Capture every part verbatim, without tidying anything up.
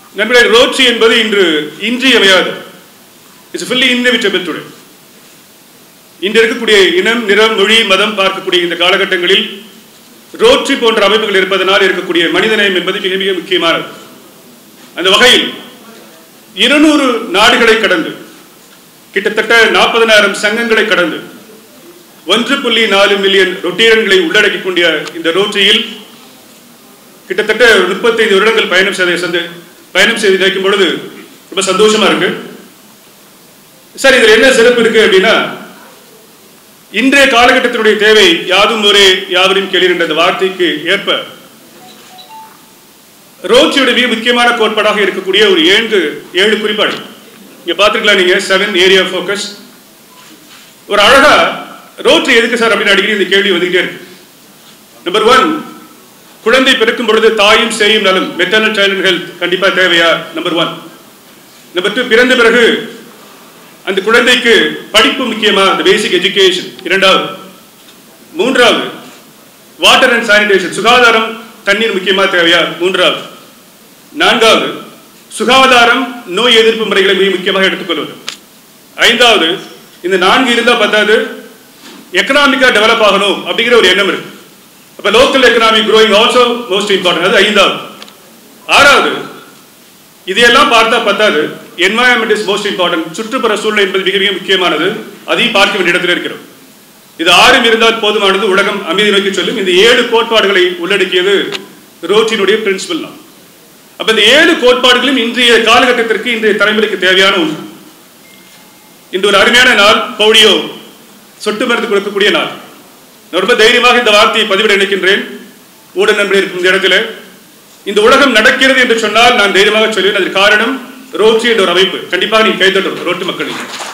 நண்பர்களே, ரோட்ரி என்பது இன்று இன்றியமையாது. It's fully inevitable today. இன்று இருக்கக்கூடிய இனம், நிறம், மொழி, மதம் பார்க்கக்கூடிய இந்த காலகட்டங்களில் ரோட்ரி போன்ற அமைப்புகள் இருப்பதனால் இருக்கக்கூடிய மனிதநேயம் என்பது மிக மிக முக்கியமானது. அந்த வகையில் இருநூறு நாடுகளை கடந்து கிட்டத்தட்ட நாற்பதனாயிரம் சங்கங்களை கடந்து ஒன்று புள்ளி நாலு மில்லியன் ரொட்டேரியன்களை உள்ளடக்கிக் கொண்ட இந்த ரோட்டரியில் கிட்டத்தட்ட முப்பத்தைந்து வருடங்கள் பயணம் செய்த பயணம் செய்து நினைக்கும் பொழுது ரொம்ப சந்தோஷமா இருக்கு. சார், இதில் என்ன சிறப்பு இருக்கு அப்படின்னா, இன்றைய காலகட்டத்தினுடைய தேவை யாதும் ஒரே யாவரையும் கேளீர் என்ற வார்த்தைக்கு ஏற்ப ரோட்ரியுடைய மிக முக்கியமான கோட்பாடாக இருக்கக்கூடிய ஒரு ஏழு ஏழு குறிப்பாடு இங்க பார்த்துருக்கலாம். நீங்க செவன் ஏரியா ஃபோக்கஸ். ஒரு அழகா ரோட்ரி எதுக்கு சார் அப்படின்னு அடிக்கடி இந்த கேள்வி வந்துகிட்டே இருக்கு. நம்பர் ஒன், குழந்தை பிறக்கும் பொழுது தாயும் சேயும் நலம், மெட்டர்னல் சைல்ட் ஹெல்த் கண்டிப்பா தேவையா? Number one. நம்பர் டூ, பிறந்த பிறகு அந்த குழந்தைக்கு படிப்பு முக்கியமா? அந்த பேசிக் எஜுகேஷன். இரண்டாவது. மூன்றாவது, வாட்டர் அண்ட் சானிடேஷன், சுகாதாரம், தண்ணீர் முக்கியமா தேவையா? மூன்றாவது. நான்காவது, சுகாதாரம், நோய் எதிர்ப்பு முறைகளை மிக முக்கியமாக எடுத்துக்கொள்வது. ஐந்தாவது, இந்த நான்கு இருந்தா பத்தாது, எக்கனாமிக்கா டெவலப் ஆகணும் அப்படிங்கிற ஒரு எண்ணம் இருக்கு. அப்ப local economic growing also most important. அது ஐந்தாவது. ஆறாவது, இதையெல்லாம் பார்த்தா பத்தாது, என்வாயன்மெண்ட் இஸ் மோஸ்ட் இம்பார்ட்டன்ட். சுற்றுப்புற சூழ்நிலை என்பது மிக மிக முக்கியமானது. அதையும் பார்க்க வேண்டிய இடத்துல இருக்கிறோம். இது ஆறும் இருந்தால் போதுமானது, உலகம் அமைதி நோக்கி சொல்லும். இந்த ஏழு கோட்பாடுகளை உள்ளடக்கியது ரோட்ரியினுடைய பிரின்சிபல். அப்ப இந்த ஏழு கோட்பாடுகளும் இன்றைய காலகட்டத்திற்கு, இன்றைய தலைமுறைக்கு தேவையான ஒன்று. இந்த ஒரு அருமையான நாள், போலியோ சொட்டு மருந்து கொடுக்கக்கூடிய நாள். ரொம்ப தைரியமாக இந்த வார்த்தையை பதிவிட நினைக்கின்றேன். ஊடக நண்பர்கள் இருக்கும் இந்த இடத்துல இந்த உலகம் நடக்கிறது என்று சொன்னால் நான் தைரியமாக சொல்வேன். அதற்கு காரணம் ரோட்ரி என்ற ஒரு அமைப்பு. கண்டிப்பாக நீ கைதட்டும் ரோட்டு மக்கள்.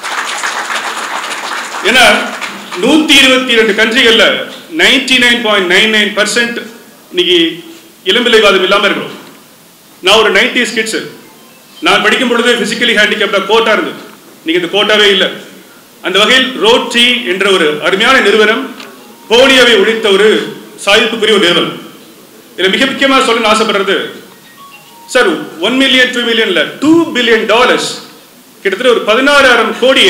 ஏன்னா நூத்தி இருபத்தி இரண்டு கண்ட்ரிகள்ல ninety nine point nine nine percent இன்னைக்கு இளம்பிள்ளைவாதம் இல்லாம இருக்கிறோம். நான் ஒரு நைன்டிஸ் கிட்ஸ். நான் படிக்கும் பொழுது பிசிக்கலி ஹேண்டிகேப்டா கோட்டா இருந்தது. நீங்க இந்த கோட்டாவே இல்லை. அந்த வகையில் ரோட்ரி என்ற ஒரு அருமையான நிறுவனம் போலியோவை ஒழித்த ஒரு சாதிப்புக்குரிய ஒரு நிறுவனம். இதில் மிக முக்கியமாக சொல்ல ஆசைப்படுறது சார், ஒன் மில்லியன் டூ மில்லியன்ல டூ பில்லியன் டாலர்ஸ் கிட்டத்தட்ட ஒரு பதினாறாயிரம் கோடியை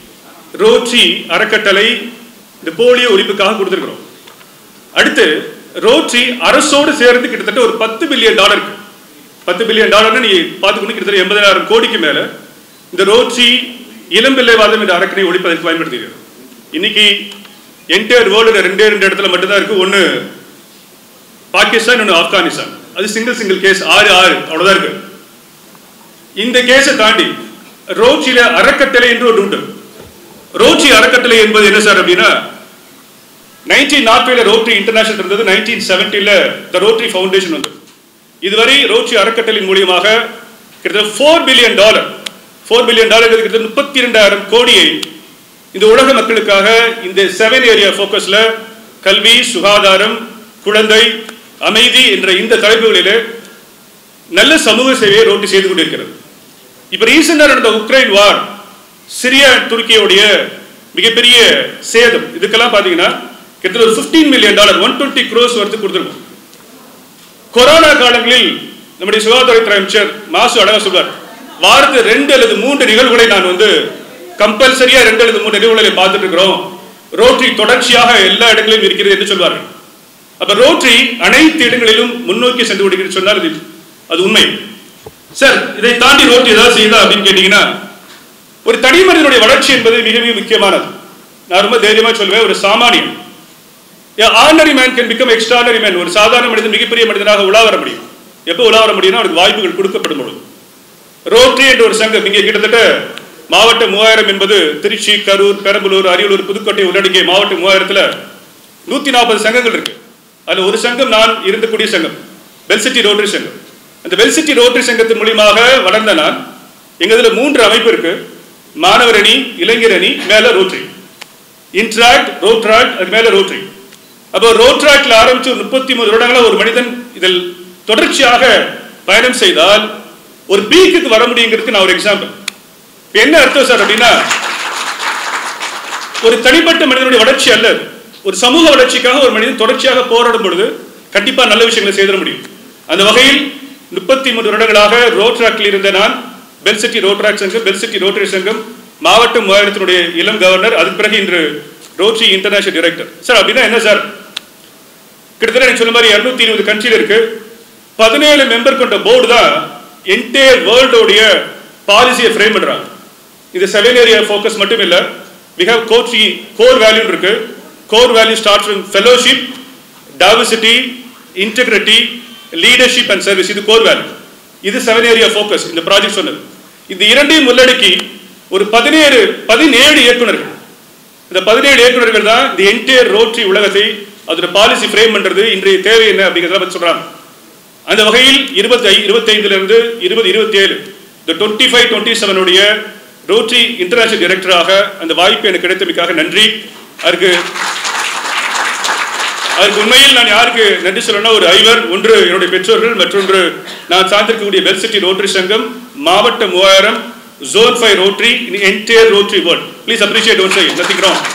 ரோட்ரி அறக்கட்டளை இந்த போலியோ ஒழிப்புக்காக கொடுத்திருக்கிறோம். அடுத்து ரோட்ரி அரசோடு சேர்ந்து கிட்டத்தட்ட ஒரு பத்து பில்லியன் டாலருக்கு பத்து பில்லியன் டாலர்னு நீ பார்த்துக்கணும். கிட்டத்தட்ட எண்பதாயிரம் கோடிக்கு மேல இந்த ரோட்ரி இளம்பிள்ளைவாதம் என்ற அறக்கட்டளை ஒழிப்பதற்கு பயன்படுத்துகிறது. இன்னைக்கு என்டையர் வேர்ல்டுல ரெண்டே ரெண்டு இடத்துல மட்டும்தான் இருக்கு. ஒன்னு பாகிஸ்தான், ஒன்னு ஆப்கானிஸ்தான். அது சிங்கிள் சிங்கிள் கேஸ், ஆறு ஆறு அவ்வளவுதான் இருக்கு. இந்த கேஸை தாண்டி ரோட்ரியில அறக்கட்டளை என்று ஒரு உண்டு. ரோட்ரி அறக்கட்டளை என்பது என்ன சார் அப்படின்னா, நைன்டீன் நாற்பதுல ரோட்ரி இன்டர்நேஷனல் இருந்தது. நைன்டீன் செவன்டில த ரோட்ரி ஃபவுண்டேஷன் வந்து இதுவரை ரோட்ரி அறக்கட்டளை மூலியமாக கிட்டத்தட்ட four billion dollar four billion dollar கிட்டத்தட்ட முப்பத்தி இரண்டாயிரம் கோடியை இந்த உலக மக்களுக்காக இந்த செவன் ஏரியா போக்கஸ்ல கல்வி, சுகாதாரம், குழந்தை, அமைதி என்ற இந்த தலைப்புகளிலே நல்ல சமூக சேவையை ரோட்ரி செய்து கொண்டிருக்கிறது. இப்ப ரீசெண்டா நடந்த உக்ரைன் வார், சிரியா துருக்கியோடைய மிகப்பெரிய சேதம், இதுக்கெல்லாம் பாத்தீங்கன்னா கிட்டத்தட்ட ஒரு fifteen million dollar one twenty crores வரத்து கொடுத்திருக்கும். கொரோனா காலங்களில் நம்முடைய சுகாதாரத்துறை அமைச்சர் மாசு அழகா சொல்வார், வாரத்தில் ரெண்டு அல்லது மூன்று நிகழ்வுகளை நான் வந்து கம்பல்சரியா ரெண்டு அல்லது மூன்று நிகழ்வுகளை பார்த்துட்டு இருக்கிறோம். ரோட்ரி தொடர்ச்சியாக எல்லா இடங்களிலும் இருக்கிறது என்று சொல்வார்கள். அப்ப ரோட்ரி அனைத்து இடங்களிலும் முன்னோக்கி சென்று கொண்டிருக்கிறது சொன்னால் அது உண்மை. சார், இதை தாண்டி ரோட்ரி ஏதாவது செய்தா அப்படின்னு கேட்டீங்கன்னா, ஒரு தனி மனிதனுடைய வளர்ச்சி என்பது மிக மிக முக்கியமானது. நான் ரொம்ப தைரியமா சொல்வேன், ஒரு சாமானியன் ordinary man can become extraordinary man. ஒரு சாதாரண மனிதன் மிகப்பெரிய மனிதனாக உலா வர முடியும். எப்போ உலா வர முடியும்னா அவருக்கு வாய்ப்புகள் கொடுக்கப்படும் பொழுது. ரோட்ரி என்ற ஒரு சங்கம் இங்கே கிட்டத்தட்ட மாவட்ட மூவாயிரம் என்பது திருச்சி, கரூர், பெரம்பலூர், அரியலூர், புதுக்கோட்டை உள்ளடங்கிய மாவட்ட மூவாயிரத்துல நூத்தி நாற்பது சங்கங்கள் இருக்கு. அதுல ஒரு சங்கம் நான் இருந்தக்கூடிய சங்கம், பெல்சிட்டி ரோட்டரி சங்கம். அந்த பெல்சிட்டி ரோட்டரி சங்கத்தின் மூலியமாக வளர்ந்த நான், எங்க இதுல மூன்று அமைப்பு இருக்கு. மாணவர் அணி, இளைஞர் அணி, மேல ரோட்டரி, இன்ட்ராக்ட், ரோட்ராக்ட், அது மேல ரோட்டரி. அப்போ ரோட்ராக்ட்ல ஆரம்பிச்சு முப்பத்தி மூணு வருடங்களா ஒரு மனிதன் இதில் தொடர்ச்சியாக பயணம் செய்தால் ஒரு பீக்குக்கு வர முடியுங்கிறதுக்கு நான் ஒரு எக்ஸாம்பிள். என்ன அர்த்தம் சார் அப்படின்னா, ஒரு தனிப்பட்ட மனிதனுடைய வளர்ச்சி அல்ல, ஒரு சமூக வளர்ச்சிக்காக ஒரு மனிதன் தொடர்ச்சியாக போராடும் பொழுது கண்டிப்பா நல்ல விஷயங்களை செய்திட முடியும். அந்த வகையில் முப்பத்தி மூன்று வருடங்களாக ரோட்ராக்டில் இருந்த நான் பெல்சிட்டி ரோட்ராக் சங்கம் பெல்சிட்டி ரோட்டரி சங்கம் மாவட்ட மூவாயிரத்தினுடைய இளம் கவர்னர், அதுக்கு பிறகு இன்று ரோட்டரி இன்டர்நேஷனல் டைரக்டர். சார் அப்படின்னா என்ன சார்? கிட்டத்தட்ட எனக்கு சொன்ன மாதிரி இருநூத்தி இருபது கண்ட்ரியில் இருக்கு, பதினேழு மெம்பர் கொண்ட போர்டு தான் என்டையர் வேர்ல்டோடைய பாலிசியை ஃப்ரேம் பண்றாங்க. இது செவன் ஏரியா ஃபோக்கஸ் மட்டும் இல்ல, we have Rotary core value இருக்கு. Core value starts from fellowship, diversity, integrity, leadership and service. இது கோர் வேல்யூ. இது செவன் ஏரியா ஃபோக்கஸ் இந்த ப்ராஜெக்ட் சொன்னது. இந்த இரண்டையும் உள்ளடக்கி ஒரு பதினேழு பதினேழு இயக்குநர்கள், இந்த பதினேழு இயக்குநர்கள் தான் இந்த என்டையர் ரோட்டரி உலகத்தை அதோட பாலிசி ஃப்ரேம் பண்றது. இன்றைய தேவை என்ன அப்படிங்கிறத பற்றி சொல்றாங்க. அந்த வகையில் இருபத்தி இருபத்தி ஐந்துல இருந்து இருபது இருபத்தி ஏழு இந்த டுவெண்ட்டி ஃபைவ் டுவெண்ட்டி செவன் உடைய ரோட்டரி இன்டர்நேஷனல் டைரக்டராக அந்த வாய்ப்பு எனக்கு கிடைத்தமைக்காக நன்றி. அதுக்கு அதுக்கு உண்மையில் நான் யாருக்கு நன்றி சொல்லணும்? ஒரு ஐவர், ஒன்று என்னுடைய பெற்றோர்கள், மற்றொன்று நான் சார்ந்திருக்கக்கூடிய பெல்சிட்டி ரோட்டரி சங்கம், மாவட்ட மூவாயிரம், zone five Rotary, entire Rotary world. Please appreciate one sigh nothing wrong.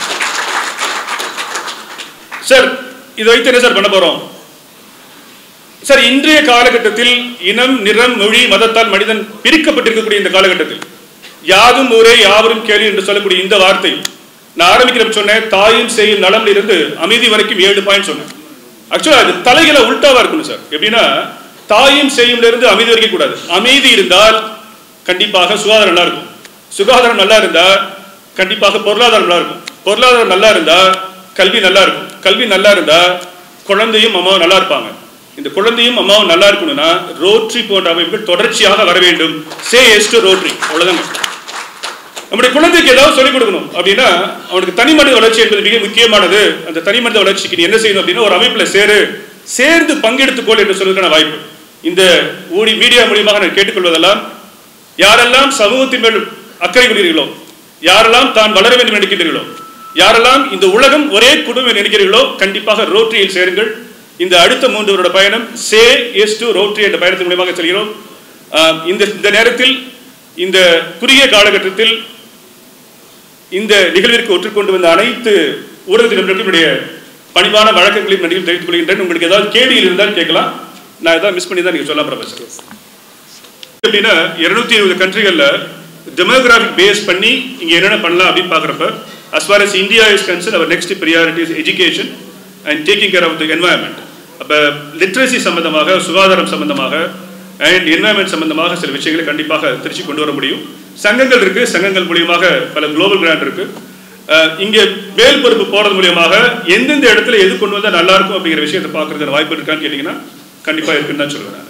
Sir இதை வைத்து என்ன சார் பண்ண போறோம்? சார் இன்றைய காலகட்டத்தில் இனம், நிறம், மொழி, மதத்தால் மனிதன் பிரிக்கப்பட்டிருக்கக்கூடிய இந்த காலகட்டத்தில் யாதும் ஊரே யாவரும் கேள்வி என்று சொல்லக்கூடிய இந்த வார்த்தை நான் ஆரம்பிக்கிறப்ப சொன்னேன், தாயும் செய்யும் நலம்ல இருந்து அமைதி வரைக்கும் ஏழு பாயிண்ட் சொன்னேன். ஆக்சுவலா அது தலைகளை உள்டாவா இருக்கணும் சார். எப்படின்னா தாயும் செய்யும்ல இருந்து அமைதி வரைக்கும் கூடாது. அமைதி இருந்தால் கண்டிப்பாக சுகாதாரம் நல்லா இருக்கும், சுகாதாரம் நல்லா இருந்தா கண்டிப்பாக பொருளாதாரம் நல்லா இருக்கும், பொருளாதாரம் நல்லா இருந்தா கல்வி நல்லா இருக்கும், கல்வி நல்லா இருந்தா குழந்தையும் அம்மாவும் நல்லா இருப்பாங்க. இந்த குழந்தையும் அம்மாவும் நல்லா இருக்கணும்னா ரோட்டரி போன்ற அமைப்புகள் தொடர்ச்சியாக வர வேண்டும். Say yes to Rotary. அவ்வளவுதாங்க. நம்முடைய குழந்தைக்கு ஏதாவது சொல்லிக் கொடுக்கணும் அப்படின்னா அவனுக்கு தனி மனித வளர்ச்சி என்பது மிக முக்கியமானது. அந்த தனி மனித வளர்ச்சிக்கு நீ என்ன செய்யணும் அப்படின்னா ஒரு அமைப்புல சேரு, சேர்ந்து பங்கெடுத்துக்கொள் என்று சொல்வதற்கான வாய்ப்பு இந்த ஊடி மீடியா மூலியமாக நான் கேட்டுக்கொள்வதெல்லாம், யாரெல்லாம் சமூகத்தின் மேல் அக்கறை கொள்கிறீர்களோ, யாரெல்லாம் தான் வளர வேண்டும் நினைக்கிறீர்களோ, யாரெல்லாம் இந்த உலகம் ஒரே குடும்பம் நினைக்கிறீர்களோ கண்டிப்பாக ரோட்டரியில் சேருங்கள். இந்த அடுத்த மூன்று வருட பயணம் சே எஸ் டு ரோட்டரி என்ற பயணத்தின் மூலமாக செல்கிறோம். இந்த இந்த நேரத்தில் இந்த குறுகிய காலகட்டத்தில் இந்த நிகழ்விற்கு ஒற்றுக்கொண்டு வந்த அனைத்து ஊடகத்தினர்களுடைய பணிவான வழக்கங்களையும் நன்றிகள் தெரிவித்துக் கொள்கின்றேன். உங்களுக்கு ஏதாவது கேள்விகள் இருந்தால் கேட்கலாம். நான் ஏதாவது மிஸ் பண்ணி தான் நீங்க சொல்லலாம் ப்ரொஃபசர். அப்படின்னா இருநூத்தி இருபது கண்ட்ரிகள்ல டெமோகிராபிக் பேஸ் பண்ணி இங்க என்னென்ன பண்ணலாம் அப்படின்னு பாக்குறப்ப as far as India is concerned, our next priority is education and taking care of the environment. அப்ப லிட்ரஸி சம்பந்தமாக, சுகாதாரம் சம்பந்தமாக அண்ட் என்வயர்மெண்ட் சம்பந்தமாக சில விஷயங்களை கண்டிப்பாக திருச்சி கொண்டு வர முடியும். சங்கங்கள் இருக்கு, சங்கங்கள் மூலியமாக பல குளோபல் கிராண்ட் இருக்கு. இங்கே வேல் பொறுப்பு போறது மூலியமாக எந்தெந்த இடத்துல எது கொண்டு வந்தா நல்லா இருக்கும் அப்படிங்கிற விஷயத்தை பார்க்கறதுக்கு வாய்ப்பு இருக்கான்னு கேட்டீங்கன்னா கண்டிப்பா இருக்குன்னு தான் சொல்லுவேன்.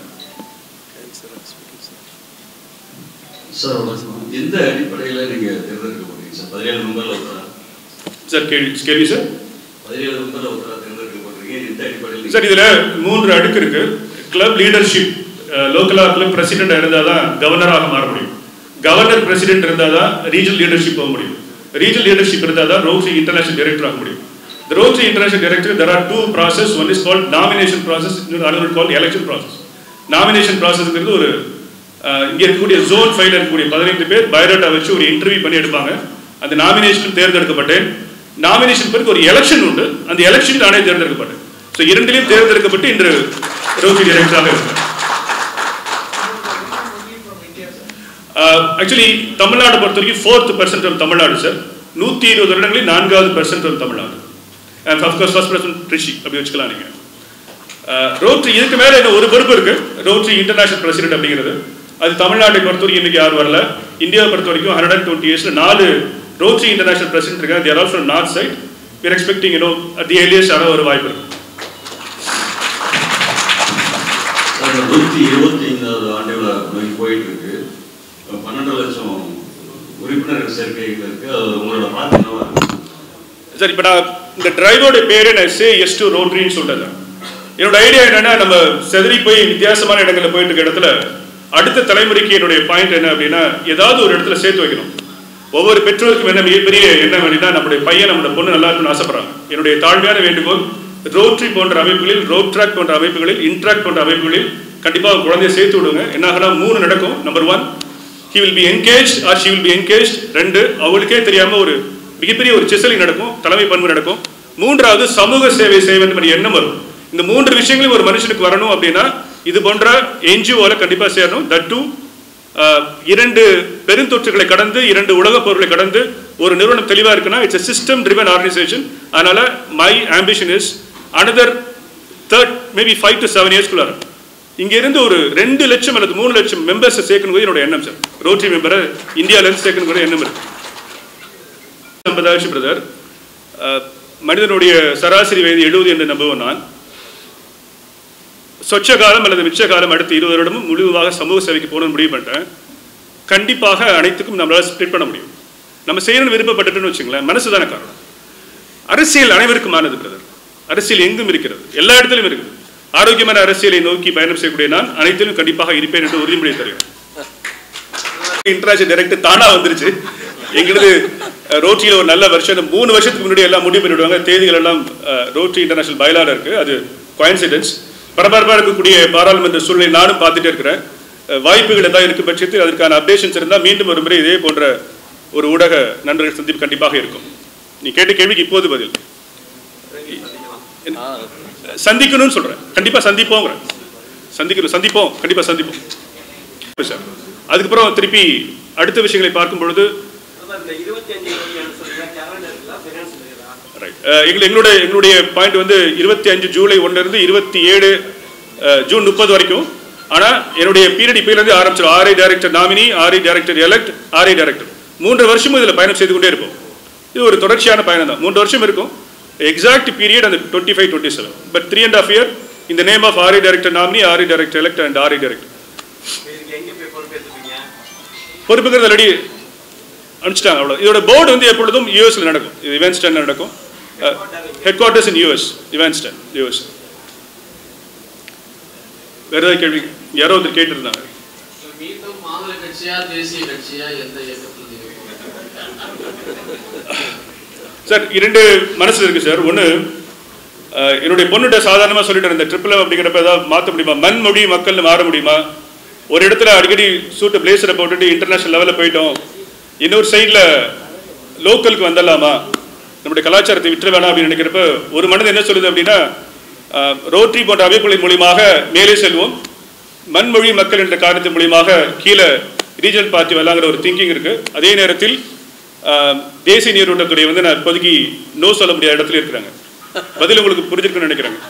எந்த அடிப்படையில் நீங்க தேர்ந்தெடுக்க போறீங்க சார்? பதினேழு மெம்பர்ல ஒருத்தரா சார்? கேள்வி கேள்வி சார். பதினேழு மெம்பர்ல ஒருத்தரா தேர்ந்தெடுக்க போறீங்க, எந்த அடிப்படையில் சார்? இதுல மூன்று அடுக்கு இருக்கு. கிளப் லீடர்ஷிப், லோக்கலா கிளப் பிரசிடென்ட் இருந்தால் தான் கவர்னராக மாற முடியும். கவர்னர் பிரசிடென்ட் இருந்தால் தான் ரீஜனல் லீடர்ஷிப் போக முடியும். ரீஜனல் லீடர்ஷிப் இருந்தால் தான் ரோட்டரி இன்டர்நேஷனல் டைரக்டர் ஆக முடியும். The Rotary International Director, there are two process. One is called nomination process, another is called election process. Nomination process is ஒரு இங்க இருக்கக்கூடிய ஜோன் ஃபைவ்ல இருக்கக்கூடிய பதினைந்து பேர் பயோடேட்டா வச்சு ஒரு இன்டர்வியூ பண்ணி எடுப்பாங்க. அந்த நாமினேஷன் தேர்ந்தெடுக்கப்பட்டேன். நாமினேஷன் பிறகு ஒரு எலெக்ஷன் உண்டு. அந்த எலெக்ஷன் நானே தேர்ந்தெடுக்கப்பட்டேன். ஸோ இரண்டிலையும் தேர்ந்தெடுக்கப்பட்டு இன்று ரோட்டரி டைரக்டராக இருக்கிறேன். ஆக்சுவலி தமிழ்நாடு பொறுத்த வரைக்கும் fourth percent of Tamil Nadu sir. நூற்றி இருபது வருடங்களில் நான்காவது percent of Tamil Nadu. And of course first percent ட்ரிஷி அப்படி வச்சுக்கலாம் நீங்கள். ரோட்டரி இதுக்கு மேலே என்ன ஒரு பொறுப்பு இருக்கு, ரோட்டரி இன்டர்நேஷனல் பிரசிடென்ட் அப்படிங்கிறது. அது தமிழ்நாட்டை பொறுத்த வரைக்கும் இன்னைக்கு யாரும் வரல. இந்தியாவை பொறுத்த வரைக்கும் ஹண்ட்ரட் அண்ட் டுவெண்ட்டி இயர்ஸ்ல நாலு ரோட்டரி இன்டர்நேஷனல் பிரசிடென்ட் இருக்காங்க. There all from north side. We are expecting you know at the earliest ஆன ஒரு வாய்ப்பு இருக்கு. நூற்றி இருபத்தி ஐந்தாவது ஆண்டு விழா போயிட்டு இருக்கு. பன்னெண்டு லட்சம் உறுப்பினர்கள் சேர்க்கைகள் இருக்கு. உங்களோட பார்த்து சார் இப்போ நான் இந்த டிரைவோட பேரு நான் சே எஸ் டு ரோட்டரின்னு சொல்றேன். என்னோட ஐடியா என்னன்னா, நம்ம செதறி போய் வித்தியாசமான இடங்களில் போயிட்டு இருக்க இடத்துல அடுத்த தலைமுறைக்கு என்னுடைய பாயிண்ட் என்ன அப்படின்னா, ஏதாவது ஒரு இடத்துல சேர்த்து வைக்கணும். ஒவ்வொரு பெற்றோருக்கும் என்ன மிகப்பெரிய என்ன வேண்டினா, நம்முடைய பையன் நம்மளோட பொண்ணு நல்லா இருக்குன்னு ஆசைப்படுறாங்க. என்னுடைய தாழ்மையான வேண்டுகோள், ரோட்டரி போன்ற அமைப்புகளில், ரோட் ட்ராக் போன்ற அமைப்புகளில், இன்ட்ராக்ட் போன்ற அமைப்புகளில் கண்டிப்பாக குழந்தைய சேர்த்து விடுங்க. என்னாகனா மூணு நடக்கும். Number one, he will be engaged or she will be engaged. ரெண்டு, அவளுக்கே தெரியாம ஒரு மிகப்பெரிய ஒரு சிசலிங் நடக்கும், தலைமை பண்பு நடக்கும். மூன்றாவது, சமூக சேவை செய்ய வேண்டும் என்ற எண்ணம் வரும். இந்த மூன்று விஷயங்களும் ஒரு மனுஷனுக்கு வரணும் அப்படின்னா இது போன்ற என்ஜிஓல கண்டிப்பாக சேரணும். தட் டூ இரண்டு பெருந்தொற்றுகளை கடந்து இரண்டு உலகப் போர்களை கடந்து ஒரு நிறுவனம் தெளிவாக இருக்குன்னா it's a system driven organisation. அதனால my ambition is another third maybe five to seven இயர்ஸ்குள்ள இங்க இருந்து ஒரு ரெண்டு லட்சம் அல்லது மூணு லட்சம் மெம்பர்ஸை சேர்க்கணும் என்னோட எண்ணம் சார். ரோட்டரி மெம்பரை இந்தியாவிலேருந்து சேர்க்கணும் எண்ணம் இருக்கு. ஐம்பதாயிரம் பிரதர், மனிதனுடைய சராசரி வயது எழுபது என்று நம்புவேன் நான். சொச்ச காலம் அல்லது மிச்ச காலம் அடுத்த இருபது வருடமும் முழுவதாக சமூக சேவைக்கு போகணும்னு முடிவு பண்ணிட்டேன். கண்டிப்பாக அனைத்துக்கும் நம்மளால ஸ்பிளிட் பண்ண முடியும். நம்ம செய்யணும்னு விருப்பப்பட்டுன்னு வச்சுங்களேன், மனசு தானே காரணம். அரசியல் அனைவருக்குமானது பிரதர். அரசியல் எங்கும் இருக்கிறது, எல்லா இடத்திலும் இருக்குது. ஆரோக்கியமான அரசியலை நோக்கி பயணம் செய்யக்கூடிய நான் அனைத்திலும் கண்டிப்பாக இருப்பேன் என்று உறுதிமொழி தருகிறேன். இன்டர்நேஷனல் டைரக்டர் தானா வந்துருச்சு. எங்களது ரோட்டரியில் ஒரு நல்ல வருஷம் மூணு வருஷத்துக்கு முன்னாடி எல்லாம் முடிவு பண்ணிவிடுவாங்க. தேதிகள் எல்லாம் ரோட்டரி இன்டர்நேஷனல் பைலால இருக்கு. அது கோயின்சிடென்ஸ். பரபரப்பாக இருக்கக்கூடிய பாராளுமன்ற சூழ்நிலை நானும் பார்த்துட்டே இருக்கிறேன். வாய்ப்புகள் ஏதாவது இருக்கும் பட்சத்தில் அதற்கான அப்டேஷன்ஸ் இருந்தால் மீண்டும் ஒரு முறை இதே போன்ற ஒரு ஊடக நண்பர்கள் சந்திப்பு கண்டிப்பாக இருக்கும். நீ கேட்ட கேள்விக்கு இப்போது பதில். சந்திக்கணும்னு சொல்றேன், கண்டிப்பா சந்திப்போம் சந்திக்கணும் சந்திப்போம் கண்டிப்பா சந்திப்போம் சார். அதுக்கப்புறம் திருப்பி அடுத்த விஷயங்களை பார்க்கும் பொழுது எங்களுடைய எங்களுடைய பாயிண்ட் வந்து இருபத்தி அஞ்சு ஜூலை ஒன்னுல இருந்து இருபத்தி ஏழு ஜூன் முப்பது வரைக்கும். ஆனா என்னுடைய பீரியட் இப்ப இருந்து ஆரம்பிச்சிடும். RI director nominee, RI director elect, RI director மூன்று வருஷமும் இதுல பயணம் செய்து கொண்டே இருப்போம். இது ஒரு தொடர்ச்சியான பயணம் தான். மூன்று வருஷம் இருக்கும். எக்ஸாக்ட் பீரியட் அந்த twenty five twenty seven but three and half year இந்த name of RI director nominee, RI director elect and RI director. பொறுப்புங்கிறது ரெடி அனுப்பிச்சிட்டாங்க, அவ்வளோ. இதோட போர்டு வந்து எப்பொழுதும் யூஎஸ்ல நடக்கும். இது இவென்ஸ்டன் நடக்கும். Headquarters in US, Evanston US. வேற ஏதாவது கேள்வி யாரோ ஒருத்தர் கேட்டிருந்தாங்க. சார் இரண்டு மனசுல இருக்கு சார். ஒன்று, என்னுடைய பொண்ணுகிட்ட சாதாரணமாக சொல்லிட்டு இந்த ட்ரிபிள் அப்படிங்கிறப்ப ஏதாவது மாற்ற முடியுமா, மண்மொழி மக்கள் மாற முடியுமா? ஒரு இடத்துல அடிக்கடி சூட்டு பிளேஸரை போட்டுட்டு இன்டர்நேஷனல் லெவலில் போயிட்டோம், இன்னொரு சைடில் லோக்கலுக்கு வந்துடலாமா, நம்முடைய கலாச்சாரத்தை விட்டுற வேணாம் அப்படின்னு நினைக்கிறப்ப ஒரு மனது என்ன சொல்லுது அப்படின்னா, ரோட்டரி போன்ற அமைப்புகளின் மூலியமாக மேலே செல்வோம், மண்மொழி மக்கள் என்ற காரணத்தின் மூலியமாக கீழே ரீஜனல் பார்ட்டி வரலாங்கிற ஒரு திங்கிங் இருக்கு. அதே நேரத்தில் தேசிய நீரோட்டத்துடைய வந்து நான் இப்போதைக்கு நோ சொல்ல முடியாத இடத்துல இருக்கிறாங்க. பதில் உங்களுக்கு புரிஞ்சிருக்குன்னு நினைக்கிறாங்க.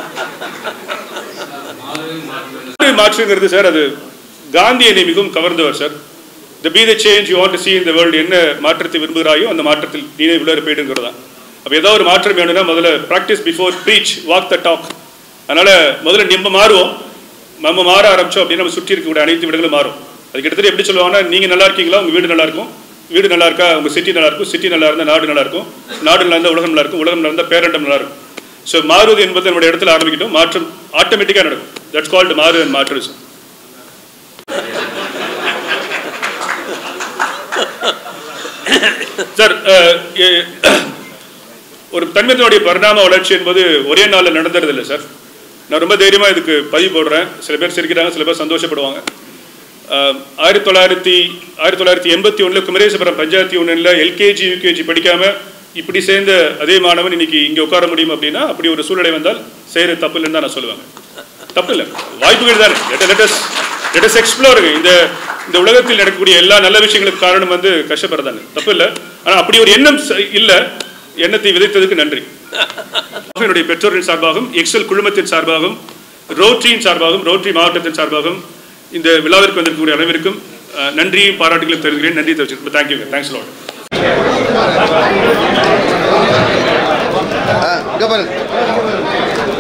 மாற்றுங்கிறது சார், அது காந்தி என்னை மிகவும் கவர்ந்தவர் sir. The be the change you want to see in the world. என்ன மாற்றத்தை விரும்புகிறாயோ அந்த மாற்றத்தில் நீனே விளையாட போயிடுங்கிறது தான். அப்போ ஏதாவது ஒரு மாற்றம் வேணும்னா முதல்ல practice before preach, walk the talk. அதனால முதல்ல நம்ம மாறுவோம். நம்ம மாற ஆரம்பிச்சோம் அப்படின்னா நம்ம சுற்றி இருக்கக்கூடிய அனைத்து வீடுகளும் மாறும். அது கிட்டத்தட்ட எப்படி சொல்லுவாங்கன்னா, நீங்கள் நல்லா இருக்கீங்களா, உங்கள் வீடு நல்லா இருக்கும், வீடு நல்லா இருக்கா உங்கள் சிட்டி நல்லா இருக்கும், சிட்டி நல்லா இருந்தால் நாடு நல்லா இருக்கும், நாடு நல்லா இருந்தால் உலகம் நல்லா இருக்கும், உலகம் நல்லா இருந்தால் பேரண்டம் நல்லா இருக்கும். ஸோ மாறுவது என்பது நம்முடைய இடத்துல ஆரம்பிக்கிட்டோம், மாற்றம் ஆட்டோமேட்டிக்காக நடக்கும். தட்ஸ் கால்டு மாறு அண்ட் மாற்று. சார், ஒரு தன்மையினுடைய பரிணாம வளர்ச்சி என்பது ஒரே நாளில் நடந்துறது இல்லை சார். நான் ரொம்ப தைரியமாக இதுக்கு பதிவு போடுறேன். சில பேர் சிரிக்கிறாங்க, சில பேர் சந்தோஷப்படுவாங்க. ஆயிரத்தி தொள்ளாயிரத்தி ஆயிரத்தி தொள்ளாயிரத்தி எண்பத்தி ஒன்றில் குமரேசபுரம் பஞ்சாயத்து யூனியனில் எல்கேஜி யூகேஜி படிக்காமல் இப்படி சேர்ந்த அதே மாணவன் இன்னைக்கு இங்கே உட்கார முடியும் அப்படின்னா, அப்படி ஒரு சூழ்நிலை வந்தால் செய்கிற தப்பு இல்லைன்னு தான் நான் சொல்லுவாங்க. தப்பு இல்லை, வாய்ப்புகள் தானே. Let's let's explore. இந்த இந்த உலகத்தில் நடக்கக்கூடிய எல்லா நல்ல விஷயங்களுக்கு காரணம் வந்து கஷ்டப்படுறதாங்க, தப்பு இல்லை. ஆனால் அப்படி ஒரு எண்ணம் இல்லை. எண்ணத்தை விதைத்ததுக்கு நன்றி. என்னுடைய பெற்றோரின் சார்பாகவும், எக்ஸல் குழுமத்தின் சார்பாகவும், ரோட்டரியின் சார்பாகவும், ரோட்டரி மாவட்டத்தின் சார்பாகவும் இந்த விழாவிற்கு வந்திருக்கக்கூடிய அனைவருக்கும் நன்றியும் பாராட்டுகளும் தெரிவிக்கிறேன். நன்றி தெரிவிச்சிருக்கேன். Thank you, thanks lot.